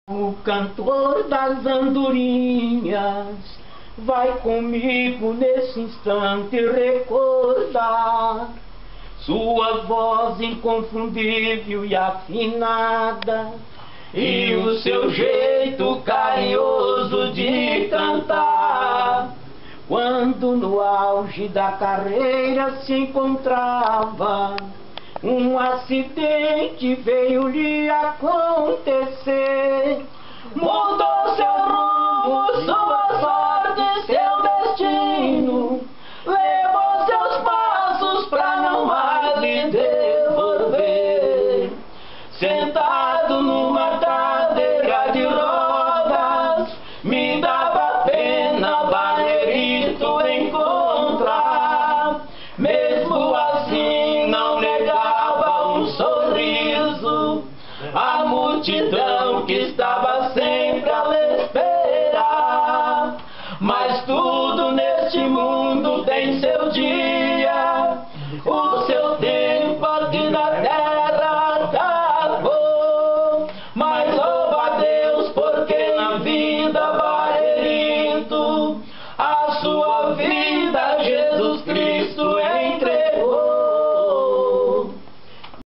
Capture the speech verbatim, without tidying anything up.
O cantor das andorinhas vai comigo nesse instante recordar sua voz inconfundível e afinada e o seu jeito carinhoso de cantar. Quando no auge da carreira se encontrava, um acidente veio lhe acontecer. Mudou seu rumo, sua sorte, seu destino. Levou seus passos pra não mais lhe devolver. Sentado numa cadeira de rodas, me dava pena Valerito encontrar. Mesmo assim não negava um sorriso a multidão que estava sempre a lhe esperar. Mas tudo neste mundo tem seu dia, o seu tempo aqui na terra acabou. Mas louva a Deus porque na vida Valerito a sua vida